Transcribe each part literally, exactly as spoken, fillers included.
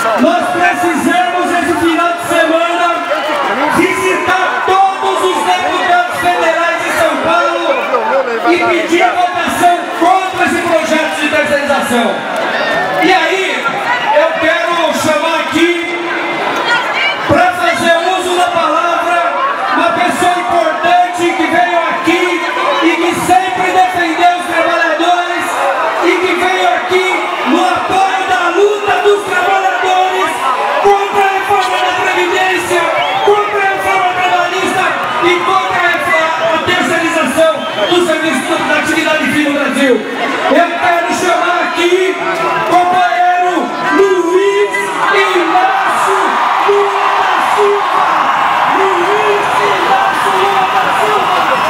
Nós precisamos, esse final de semana, visitar todos os deputados federais de São Paulo e pedir a votação contra esse projeto de terceirização. E aí, eu quero chamar aqui, para fazer uso da palavra, uma pessoa importante que veio aqui e que sempre defendeu os trabalhadores e que veio aqui no apoio da luta dos trabalhadores contra a reforma da Previdência, contra a reforma trabalhista e contra a, a terceirização do serviço da atividade fim no Brasil. Eu quero chamar aqui o companheiro Luiz Inácio Lula da Silva. Luiz Inácio Lula da Silva.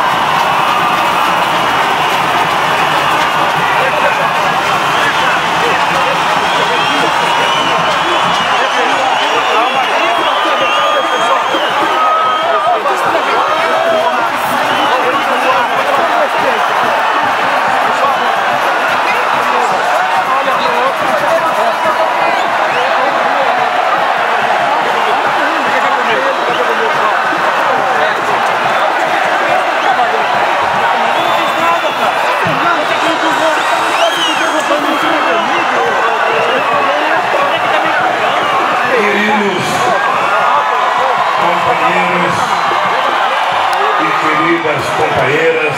Companheiras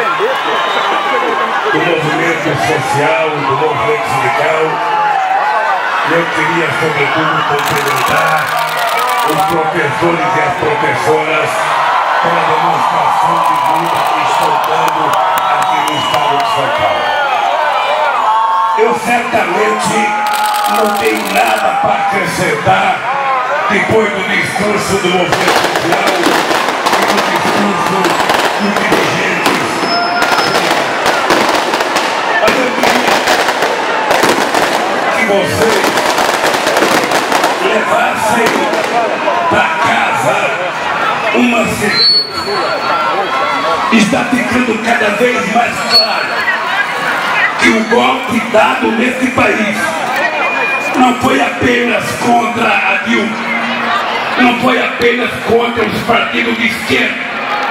do movimento social, do movimento sindical, eu queria sobretudo cumprimentar os professores e as professoras pela demonstração de luta que estão dando aqui no estado de São Paulo. Eu certamente não tenho nada para acrescentar depois do discurso do movimento social e do discurso dos dirigentes. Mas eu queria que vocês levassem para casa uma certeza. Está ficando cada vez mais claro que o golpe dado nesse país não foi apenas contra a Dilma, não foi apenas contra os partidos de esquerda.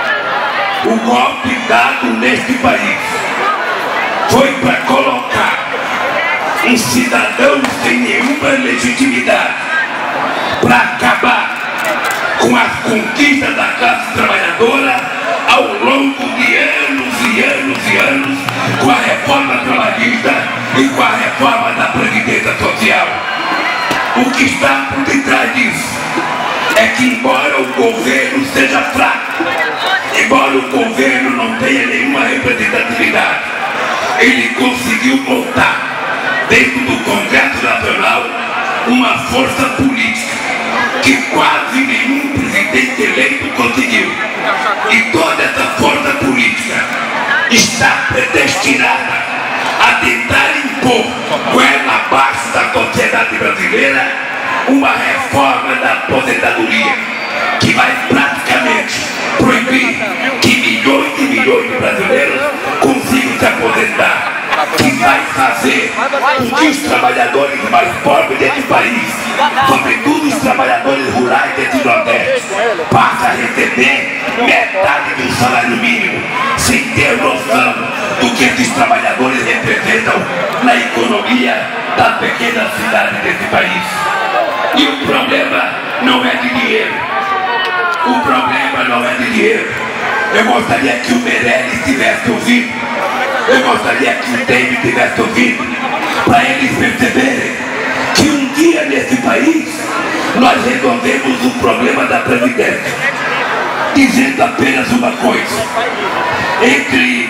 O golpe dado neste país foi para colocar um cidadão sem nenhuma legitimidade, para acabar com as conquistas da classe trabalhadora ao longo de anos e anos e anos, com a reforma trabalhista e com a reforma da Previdência Social. O que está por detrás disso é que, embora o governo seja fraco, embora o governo não tenha nenhuma representatividade, ele conseguiu montar dentro do Congresso Nacional uma força política que quase nenhum presidente eleito conseguiu. E toda essa força política está predestinada a tentar impor goela abaixo da sociedade brasileira uma reforma da aposentadoria que vai praticamente proibir que milhões e milhões de brasileiros consigam se aposentar, que vai fazer com que os trabalhadores mais pobres desse país, sobretudo os trabalhadores rurais desse Nordeste, passem a receber metade do salário mínimo, sem ter noção do que esses trabalhadores representam na economia das pequenas cidades desse país. E o problema não é de dinheiro. O problema não é de dinheiro. Eu gostaria que o Meirelles tivesse ouvido. Eu gostaria que o Temer tivesse ouvido, para eles perceberem que um dia nesse país nós resolvemos o problema da Previdência, dizendo apenas uma coisa: entre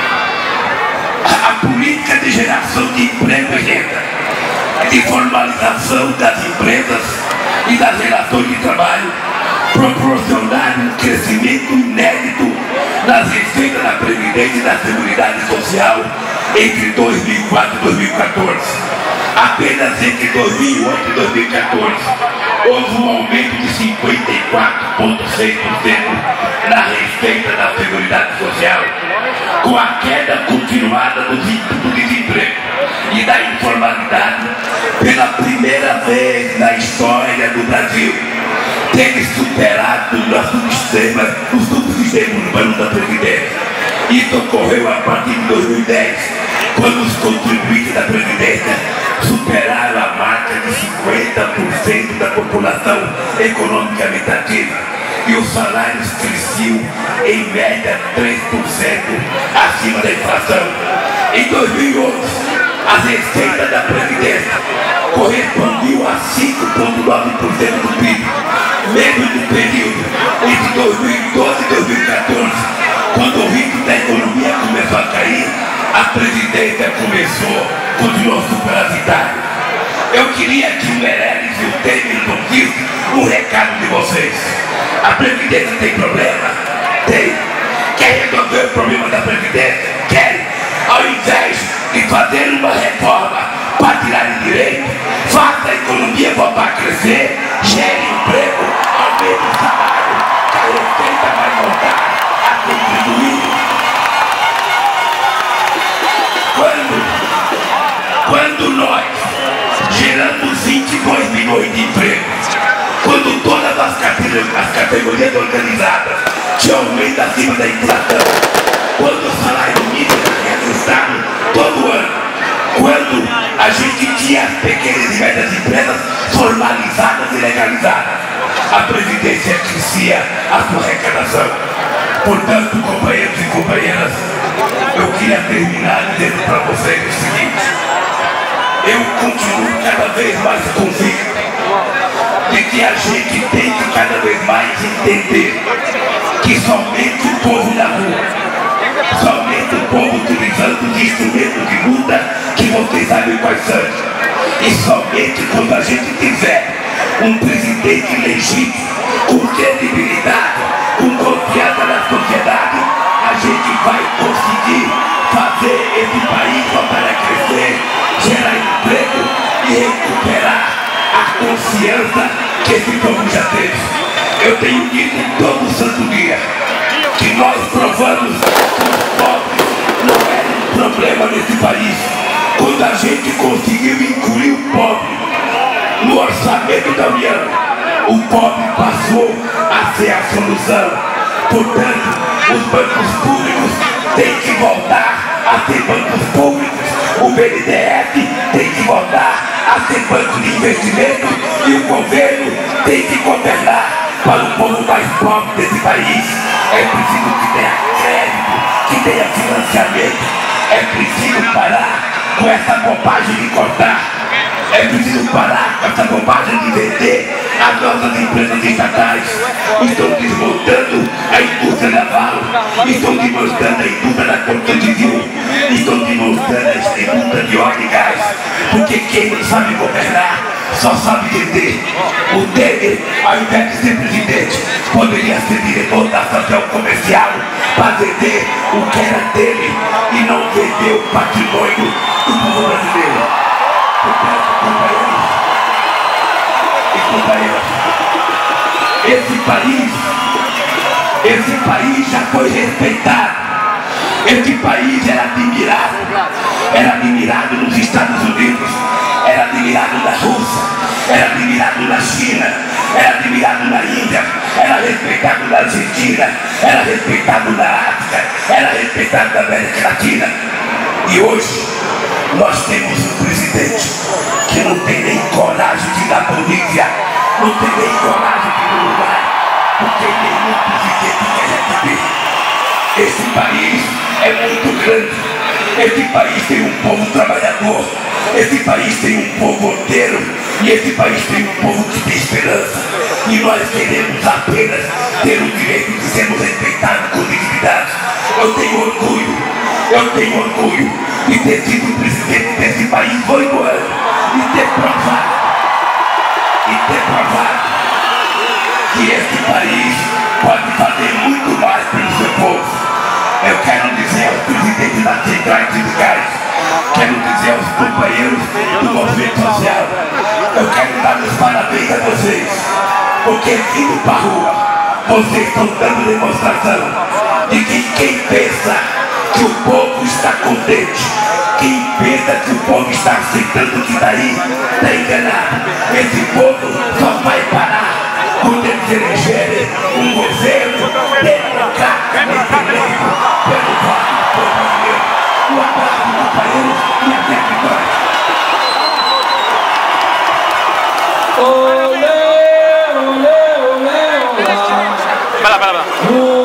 a, a política de geração de emprego e renda, de formalização das empresas e das relações de trabalho, proporcionar um crescimento inédito nas receitas da Previdência e da Seguridade Social entre dois mil e quatro e dois mil e quatorze. Apenas entre dois mil e oito e dois mil e quatorze houve um aumento de cinquenta e quatro vírgula seis por cento na receita da Seguridade Social, com a queda continuada do desemprego e da informalidade. Pela primeira vez do Brasil teve superado o nosso sistema, o subsistema urbano da Previdência. Isso ocorreu a partir de dois mil e dez, quando os contribuintes da Previdência superaram a marca de cinquenta por cento da população economicamente ativa e os salários cresciam em média três por cento acima da inflação. Em dois mil e onze, as receitas da Previdência correspondiam a cinco vírgula nove por cento do P I B, mesmo no período entre dois mil e doze e dois mil e quatorze, quando o ritmo da economia começou a cair, a Previdência começou, continuou superavitária. Eu queria que o Meirelles e o Temer ouvissem um recado de vocês. A Previdência tem problema? Tem. Quer resolver o problema da Previdência? Quer. Ao invés de fazer uma reforma para tirar direito, faça a economia voltar a crescer, gere emprego, aumente o salário, que a receita vai voltar a contribuir. Quando, quando nós geramos vinte e dois milhões de empregos, quando todas as categorias, as categorias organizadas tinham aumento acima da inflação, quando o salário mínimo era reajustado todo ano, quando a gente tinha as pequenas e médias empresas formalizadas e legalizadas, a Previdência crescia a sua arrecadação. Portanto, companheiros e companheiras, eu queria terminar dizendo para vocês o seguinte: eu continuo cada vez mais convicto de que a gente tem que cada vez mais entender que somente o povo na rua, somente o povo utilizando os instrumentos de luta que vocês sabem quais são, e somente quando a gente tiver um presidente legítimo, com credibilidade, com confiança na sociedade, a gente vai conseguir fazer esse país voltar a crescer, gerar emprego e recuperar a confiança que esse povo já teve. Eu tenho dito todo santo dia que nós provamos que os pobres não eram um problema nesse país quando a gente conseguiu incluir o pobre no orçamento da União. O pobre passou a ser a solução. Portanto, os bancos públicos têm que voltar a ser bancos públicos. O B N D E S tem que voltar a ser banco de investimento e o governo tem que governar para o povo mais pobre desse país. É preciso que tenha crédito, que tenha financiamento. É preciso parar com essa bobagem de cortar. É preciso parar com essa bobagem de vender as nossas empresas estatais. Estão desmontando a indústria naval, estão desmontando a indústria da construção civil, estão desmontando a indústria de óleo e gás, porque quem não sabe governar só sabe vender. O Temer, ao invés de ser presidente, poderia ser diretor da estação comercial para vender o que era dele e não vender o patrimônio do povo brasileiro. Portanto, companheiros e companheiras, esse país, esse país já foi respeitado. Esse país era admirado, era admirado nos Estados Unidos, era admirado na Rússia, era admirado na China, era admirado na Índia, era respeitado na Argentina, era respeitado na África, era respeitado na América Latina. E hoje nós temos um presidente que não tem nem coragem de ir na Bolívia, não tem nem coragem de ir no Uruguai, porque nenhum presidente quer receber. Esse país é muito grande, esse país tem um povo trabalhador, esse país tem um povo ordeiro e esse país tem um povo que tem esperança. E nós queremos apenas ter o direito de sermos respeitados com dignidade. Eu tenho orgulho, eu tenho orgulho de ter sido presidente desse país por oito anos e ter provado, e ter provado que esse país pode fazer muito mais pelo seu povo. Eu quero dizer aos presidentes das centrais sindicais, quero dizer aos companheiros do movimento social, eu quero dar os parabéns a vocês, porque vindo para a rua, vocês estão dando demonstração de que quem pensa que o povo está contente, quem pensa que o povo está aceitando o que está aí, está enganado. Esse povo só vai Olê, olê, olê, olá. Vai lá, vai lá, vai lá.